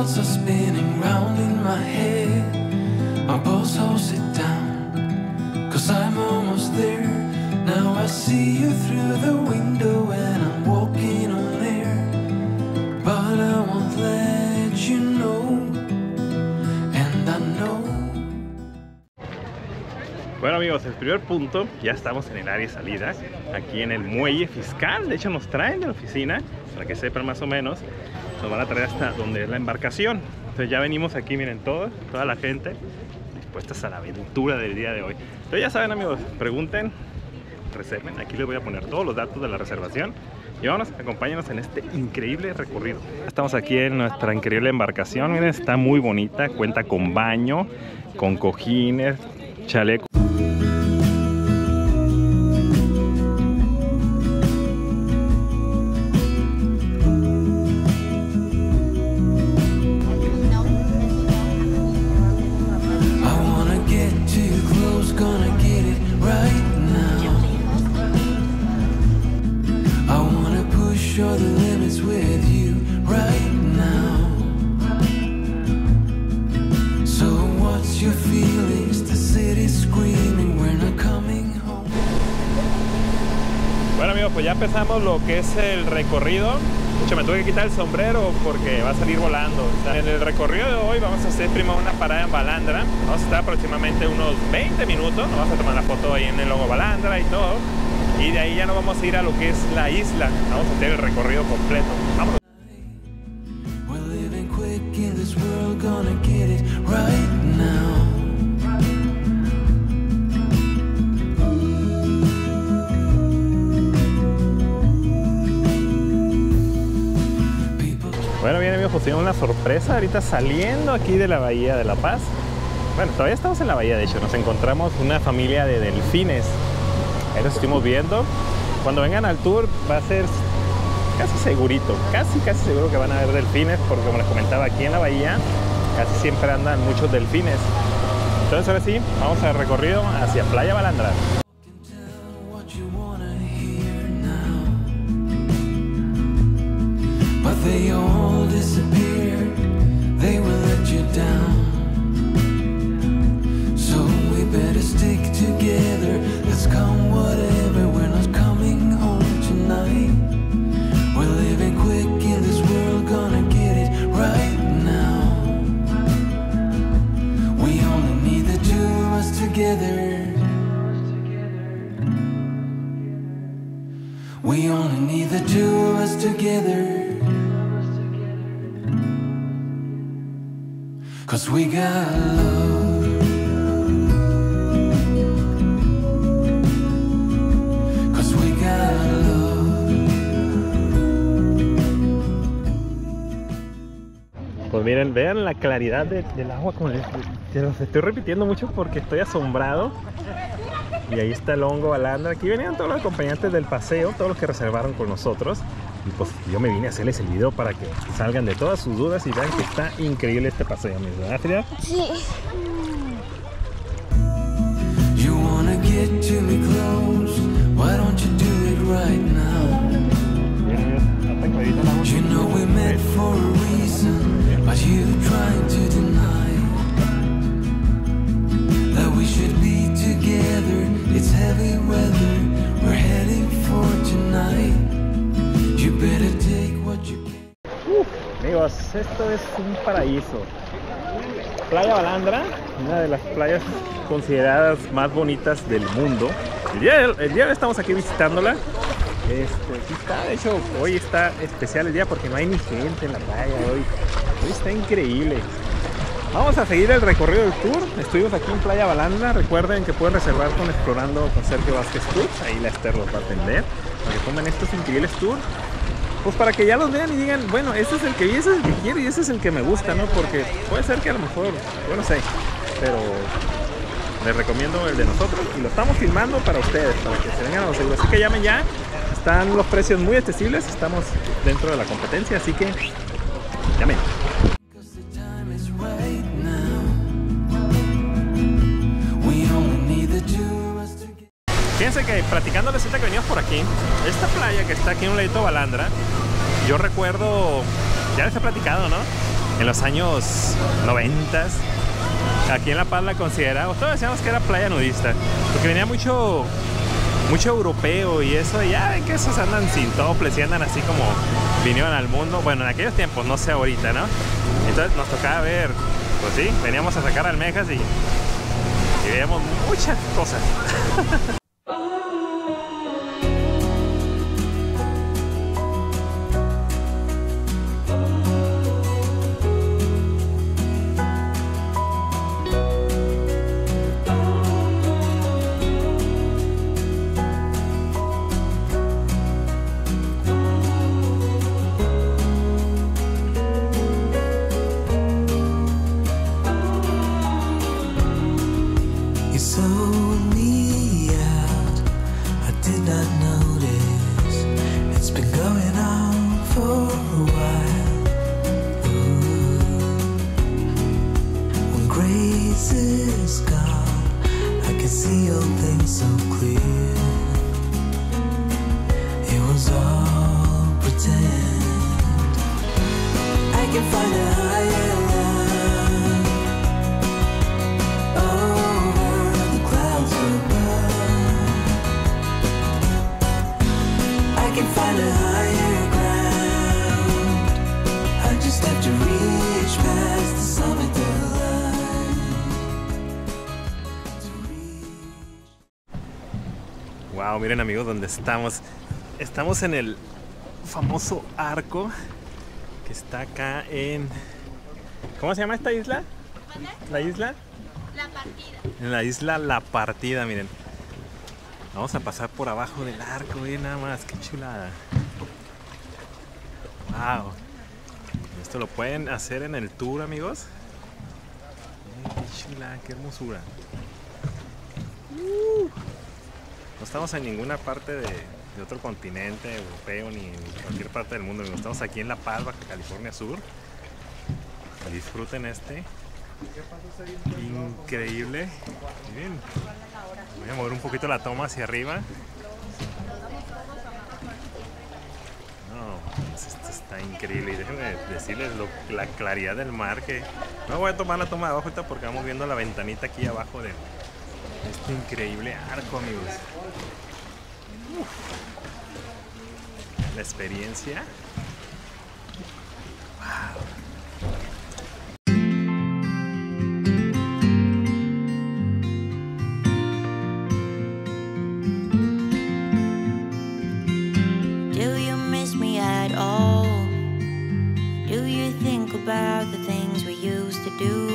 thoughts are spinning round in my head. My pulse holds it down, 'cause I'm almost there. Now I see you through the window and I'm walking on air. But I won't let you know, and I know. Bueno amigos, el primer punto, ya estamos en el área de salida, aquí en el muelle fiscal. De hecho nos traen de la oficina, para que sepan más o menos, nos van a traer hasta donde es la embarcación. Entonces ya venimos aquí, miren, toda la gente dispuestas a la aventura del día de hoy. Entonces ya saben amigos, pregunten, reserven, aquí les voy a poner todos los datos de la reservación. Y vámonos, acompáñenos en este increíble recorrido. Estamos aquí en nuestra increíble embarcación, miren, está muy bonita, cuenta con baño, con cojines, chaleco. Show the limits with you right now. So what's your feelings? The city's screaming, we're not coming home. Bueno amigos, pues ya empezamos lo que es el recorrido. De hecho me tuve que quitar el sombrero porque va a salir volando. En el recorrido de hoy vamos a hacer primero una parada en Balandra. Vamos a estar aproximadamente unos 20 minutos. Nos vamos a tomar la foto ahí en el logo Balandra y todo. Y de ahí ya nos vamos a ir a lo que es la isla. Vamos a hacer el recorrido completo. Vámonos. Bueno, bien amigos, pues tenemos una sorpresa ahorita saliendo aquí de la Bahía de La Paz. Bueno, todavía estamos en la bahía, de hecho. Nos encontramos una familia de delfines. Ahí los estuvimos viendo. Cuando vengan al tour va a ser casi segurito, casi seguro que van a haber delfines, porque como les comentaba, aquí en la bahía casi siempre andan muchos delfines. Entonces ahora sí, vamos al recorrido hacia Playa Balandra. We only need the two of us together, 'cause we got love, 'cause we got love. Pues miren, vean la claridad del agua, como les estoy repitiendo mucho porque estoy asombrado. Y ahí está el hongo Balandra. Aquí venían todos los acompañantes del paseo, todos los que reservaron con nosotros. Y pues yo me vine a hacerles el video para que salgan de todas sus dudas y vean que está increíble este paseo, ¿verdad, Frida? Sí. You wanna get to me close, why don't you do it right now? You know we met for a reason, but you trying to deny that we should be together. It's heavy weather, we're heading for tonight. You better take what you can. Amigos, esto es un paraíso. Playa Balandra, una de las playas consideradas más bonitas del mundo. El día de hoy estamos aquí visitándola. Sí está, de hecho, hoy está especial el día porque no hay ni gente en la playa hoy. Hoy está increíble. Vamos a seguir el recorrido del tour. Estuvimos aquí en Playa Balandra. Recuerden que pueden reservar con Explorando con Sergio Vázquez Tours. Ahí la Esther los va a atender para que tomen estos increíbles tours. Pues para que ya los vean y digan, bueno, este es el que vi, ese es el que quiero y ese es el que me gusta, ¿no? Porque puede ser que a lo mejor, yo no sé, pero les recomiendo el de nosotros. Y lo estamos filmando para ustedes, para que se vengan a los seguros. Así que llamen ya. Están los precios muy accesibles. Estamos dentro de la competencia, así que llamen. Fíjense que platicándoles ahorita que venimos por aquí, esta playa que está aquí en un ladito de Balandra, yo recuerdo, ya les he platicado, ¿no? en los años 90. Aquí en La Paz la consideramos, todos decíamos que era playa nudista, porque venía mucho europeo y eso, ya ven que esos andan sin toples y andan así como vinieron al mundo. Bueno, en aquellos tiempos, no sé ahorita, ¿no? Entonces nos tocaba ver, pues sí, veníamos a sacar almejas y veíamos muchas cosas. Wow, miren amigos dónde estamos. Estamos en el famoso arco que está acá en... ¿Cómo se llama esta isla? ¿La isla? La Partida. En la isla La Partida, miren. Vamos a pasar por abajo del arco, miren nada más, qué chulada. Wow. Esto lo pueden hacer en el tour, amigos. Qué chulada, qué hermosura. No estamos en ninguna parte de otro continente europeo ni en cualquier parte del mundo. Estamos aquí en La Paz, Baja California Sur. Disfruten este increíble. Miren, voy a mover un poquito la toma hacia arriba. No, esto está increíble. Y déjenme decirles la claridad del mar, que no voy a tomar la toma de abajo ahorita porque vamos viendo la ventanita aquí abajo de este increíble arco, amigos. La experiencia. Wow. Do you miss me at all? Do you think about the things we used to do?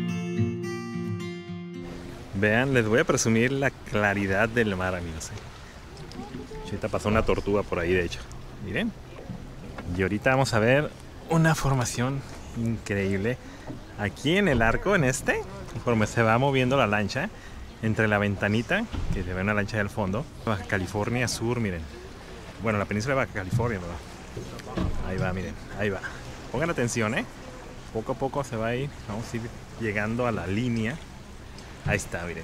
Vean, les voy a presumir la claridad del mar, amigos. Ahorita pasó una tortuga por ahí, de hecho. Miren. Y ahorita vamos a ver una formación increíble. Aquí en el arco, en este, conforme se va moviendo la lancha, entre la ventanita, que se ve una lancha del fondo, Baja California Sur, miren. Bueno, la península de Baja California, ¿verdad? Ahí va, miren, ahí va. Pongan atención, Poco a poco se va a ir. Vamos a ir llegando a la línea. Ahí está, miren.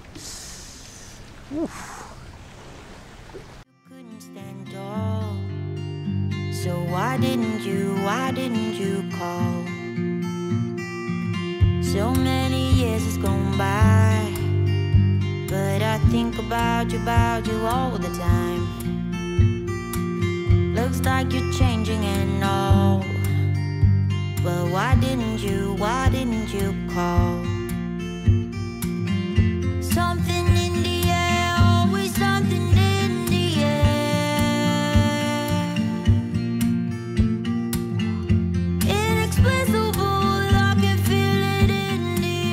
So why didn't you call? So many years has gone by, but I think about you all the time. Looks like you're changing and all, but why didn't you call? Something in the air, always something in the air. Inexplicable, I can feel it in the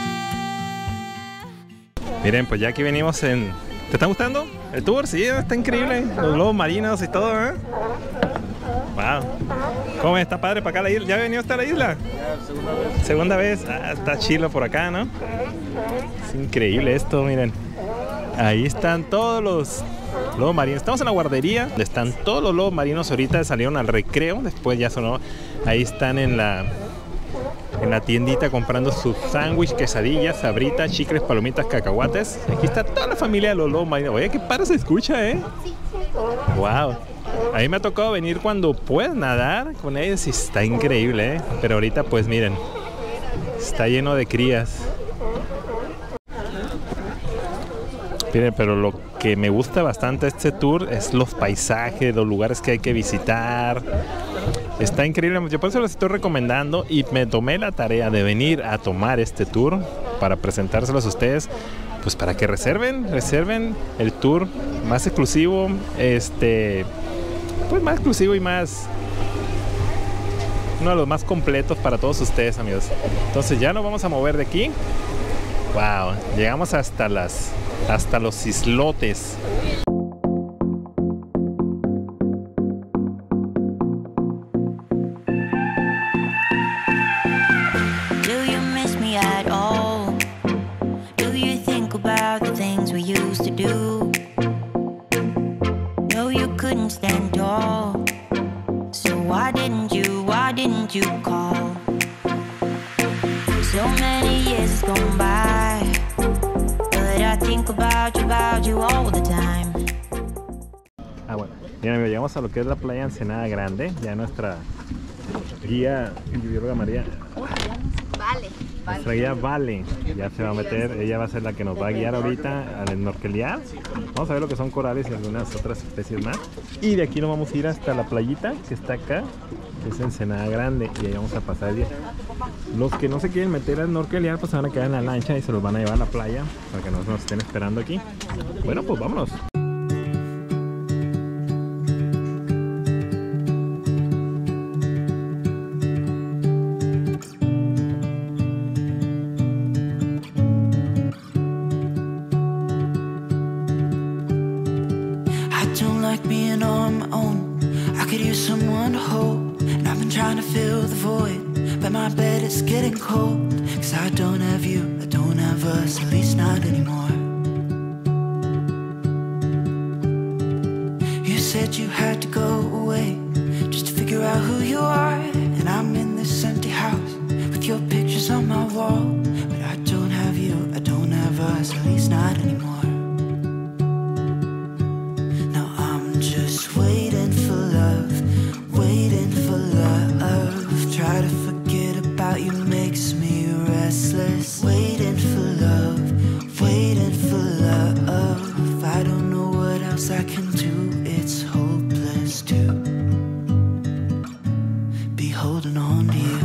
air. Miren, pues ya aquí venimos en... ¿Te está gustando el tour? Sí, está increíble. Los lobos marinos y todo, Wow. ¿Cómo está padre para acá la isla? ¿Ya ha venido hasta la isla? Segunda vez. Ah, está chilo por acá, ¿no? Es increíble esto, miren. Ahí están todos los lobos marinos. Estamos en la guardería. Están todos los lobos marinos. Ahorita salieron al recreo. Después ya sonó. Ahí están en la tiendita comprando sus sándwich, quesadillas, sabritas, chicles, palomitas, cacahuates. Aquí está toda la familia de los lobos marinos. Oye, qué padre se escucha, Wow. A mí me ha tocado venir cuando puedes nadar con ellos y está increíble, ¿eh? Pero ahorita pues miren, está lleno de crías. Miren, pero lo que me gusta bastante de este tour es los paisajes, los lugares que hay que visitar. Está increíble, yo por eso los estoy recomendando y me tomé la tarea de venir a tomar este tour para presentárselos a ustedes, pues para que reserven el tour más exclusivo, pues más exclusivo y más, uno de los más completos para todos ustedes, amigos. Entonces ya nos vamos a mover de aquí. Wow, llegamos hasta los islotes. You call. So many years gone by, but I think about you all the time. Bueno, bien, amigos, llegamos a lo que es la playa Ensenada Grande. Ya nuestra guía, bióloga María, nuestra guía Vale, ya se va a meter. Ella va a ser la que nos va a guiar ahorita al snorkelear. Vamos a ver lo que son corales y algunas otras especies más. Y de aquí nos vamos a ir hasta la playita que está acá, que es Ensenada Grande, y ahí vamos a pasar el día. Los que no se quieren meter al snorkelear pues se van a quedar en la lancha y se los van a llevar a la playa para que no nos estén esperando aquí. Bueno, pues vámonos. Trying to fill the void, but my bed is getting cold. Cause I don't have you, I don't have us, at least not anymore. You said you had to go away, just to figure out who you are. And I'm in this empty house, with your pictures on my wall. But I don't have you, I don't have us, at least not anymore. Now I'm just waiting for love, waiting for love. Try to forget about you makes me restless. Waiting for love, waiting for love. I don't know what else I can do. It's hopeless to be holding on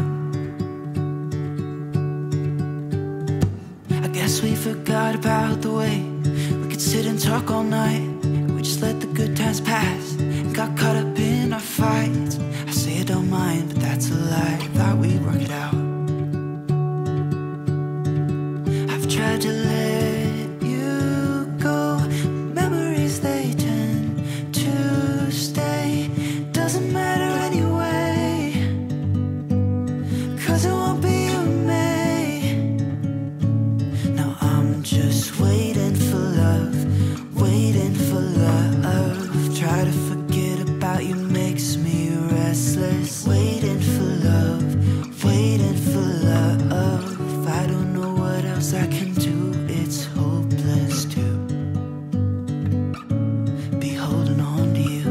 to you. I guess we forgot about the way we could sit and talk all night. We just let the good times pass and got caught up in our fights. I say I don't mind, but that's a lie. Thought we'd work it out. I've tried to let you go. Memories, they tend to stay. Doesn't matter anyway, cause it won't be you and me. Now I'm just waiting for love, waiting for love. Try to forget about you makes me restless. Waiting for love, waiting for love. I don't know what else I can do. It's hopeless to be holding on to you.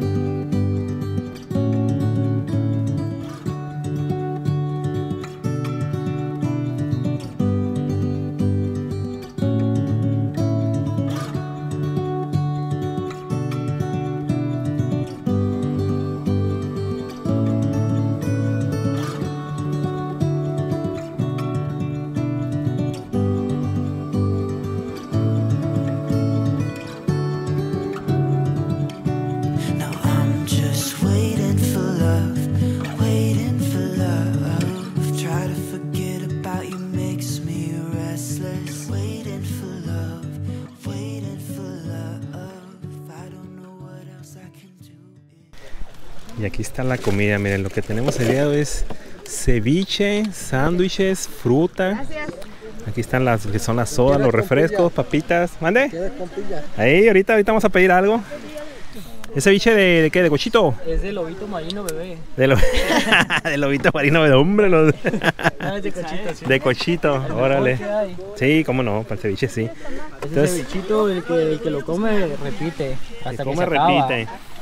Y aquí está la comida, miren, lo que tenemos el día de hoy es ceviche, sándwiches, fruta. Gracias. Aquí están las que son las sodas, los refrescos, papitas. ¿Mande? Ahí, ahorita vamos a pedir algo. ¿Es ceviche de qué? ¿De cochito? Es de lobito marino, bebé. De lobito marino, hombre. No, es de cochito, sí. De cochito, órale. Sí, cómo no, para el ceviche sí. Ese cevichito, el que lo come, repite. Hasta el que que come, se acaba. repite.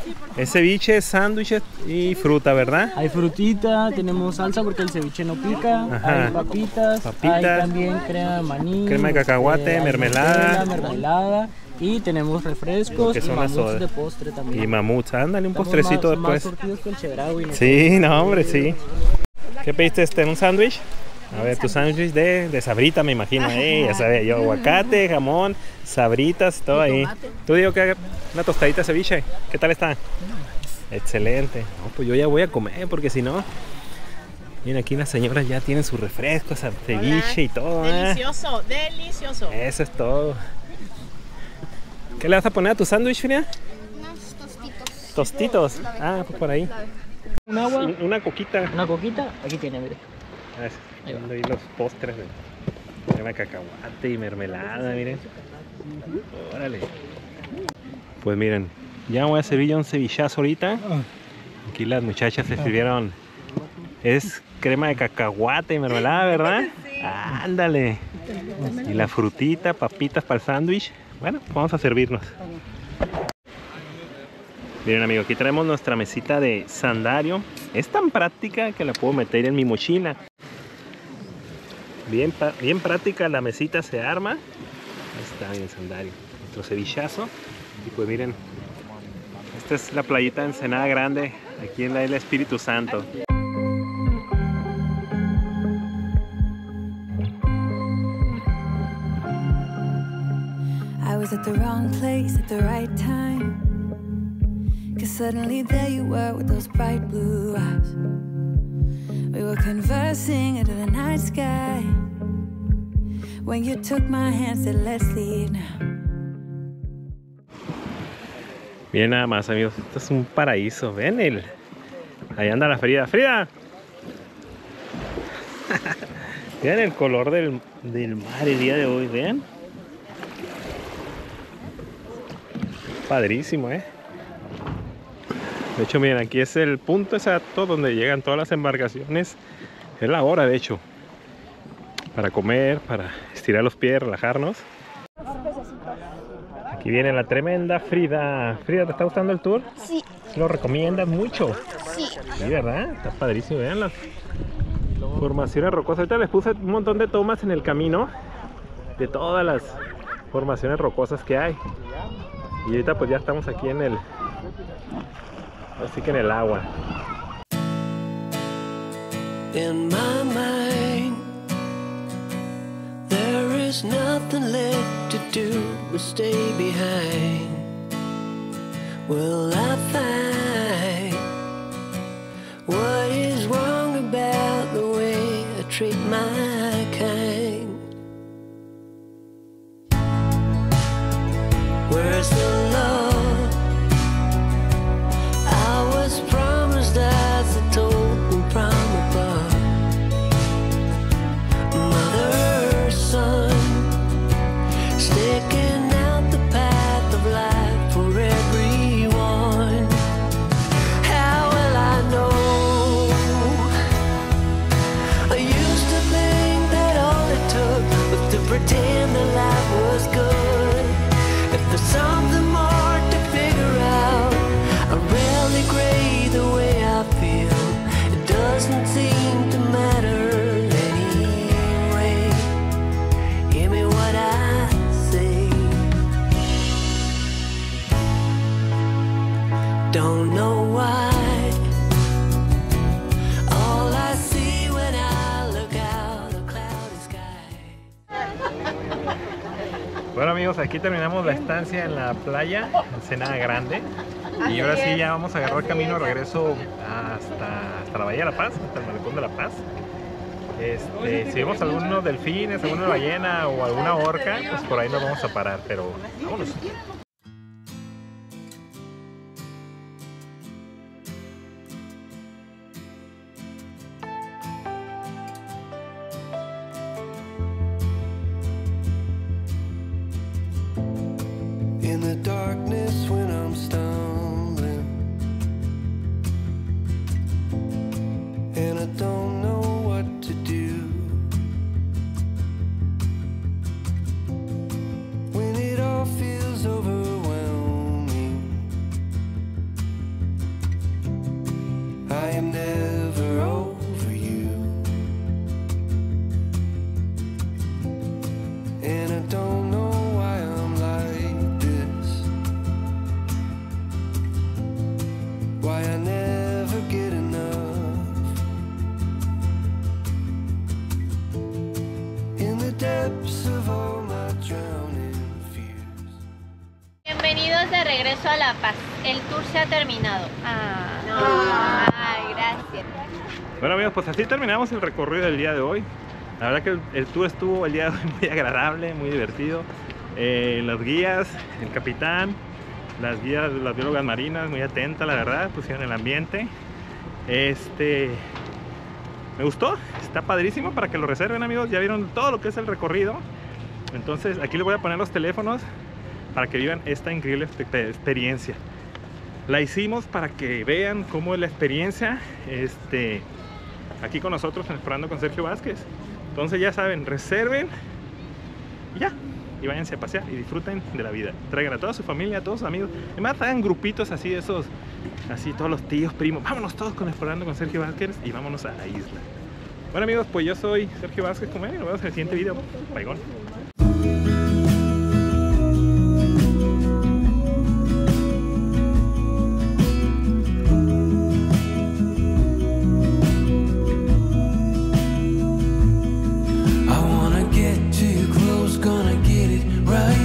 Es ceviche, sándwiches y fruta, ¿verdad? Hay frutita, tenemos salsa porque el ceviche no pica, Ajá. hay papitas, hay también crema de maní, crema de cacahuate, mermelada. mermelada y tenemos refrescos Que y son las mamuts sodas. de postre también. Y mamuts, ándale un Estamos postrecito más después. surtidos que el Chedraui, ¿no? Sí, no hombre, sí. ¿Qué pediste ¿Un sándwich? A ver, tu sándwich de sabrita me imagino. Ya sabía yo, aguacate, jamón, sabritas, todo ahí. Tú digo que una tostadita de ceviche. ¿Qué tal está? Excelente. No, pues yo ya voy a comer porque si no... Miren, aquí las señoras ya tienen sus refrescos, ceviche y todo. Delicioso, delicioso. Eso es todo. ¿Qué le vas a poner a tu sándwich, Frida? Unos tostitos. Tostitos. Ah, pues por ahí. Un agua, Una coquita. una coquita, aquí tiene, mire. Ahí viendo ahí los postres de crema de cacahuate y mermelada, miren. Órale. Pues miren, ya voy a servir yo un cevichazo ahorita. Aquí las muchachas se sirvieron. Es crema de cacahuate y mermelada, ¿verdad? Ándale. Y la frutita, papitas para el sándwich. Bueno, pues vamos a servirnos. Miren amigos, aquí traemos nuestra mesita de sandario. Es tan práctica que la puedo meter en mi mochila. Bien práctica, la mesita se arma. Ahí está bien el sandario. Nuestro cevichazo. Y pues miren, esta es la playita de Ensenada Grande, aquí en la isla Espíritu Santo. I was at the wrong place at the right time, 'cause suddenly there you were with those bright blue eyes. We were conversing under the night sky, when you took my hand, said let's leave now. Miren nada más amigos, esto es un paraíso, ven ahí anda la Frida. ¡Frida! Vean el color del mar el día de hoy, vean. Padrísimo, De hecho, miren, aquí es el punto exacto donde llegan todas las embarcaciones. Es la hora, de hecho, para comer, para estirar los pies, relajarnos. Aquí viene la tremenda Frida. Frida, ¿te está gustando el tour? Sí. ¿Lo recomiendas mucho? Sí. Sí, ¿verdad? Está padrísimo, vean las formaciones rocosas. Ahorita les puse un montón de tomas en el camino de todas las formaciones rocosas que hay. Y ahorita pues ya estamos aquí en el... Así que en el agua. In my mind, there is nothing left to do but stay behind. Will I find what is wrong about the way I treat my kind? Where's the love I was promised as I told them from above? Mother, son, sticking out the path of life for everyone. How will I know? I used to think that all it took was to pretend that life was good. There's something more to figure out. I rarely grade the way I feel. It doesn't seem to matter anyway. Hear me what I say. Don't know why. All I see when I look out a cloudy sky. Bueno amigos, aquí terminamos la estancia en la playa Ensenada Grande. Y ahora sí ya vamos a agarrar camino de regreso hasta la Bahía de la Paz, hasta el Malecón de la Paz. Si vemos algunos delfines, alguna ballena o alguna orca, pues por ahí nos vamos a parar, pero vámonos. In the darkness when I'm stumbling and I don't know what to do, when it all feels overwhelming, de regreso a La Paz. El tour se ha terminado. Ay, gracias. Bueno amigos, pues así terminamos el recorrido del día de hoy. La verdad que el tour estuvo el día de hoy muy agradable, muy divertido. Los guías, el capitán, las guías, las biólogas marinas, muy atentas, la verdad, pusieron el ambiente. Me gustó, está padrísimo para que lo reserven amigos. Ya vieron todo lo que es el recorrido. Entonces aquí les voy a poner los teléfonos para que vivan esta increíble experiencia. La hicimos para que vean cómo es la experiencia aquí con nosotros en Explorando con Sergio Vázquez. Entonces ya saben, reserven y ya, y váyanse a pasear y disfruten de la vida. Traigan a toda su familia, a todos sus amigos. Además hagan grupitos así, esos, así todos los tíos, primos. Vámonos todos con Explorando con Sergio Vázquez y vámonos a la isla. Bueno amigos, pues yo soy Sergio Vázquez, como ven, nos vemos en el siguiente video. Bye, gone. Right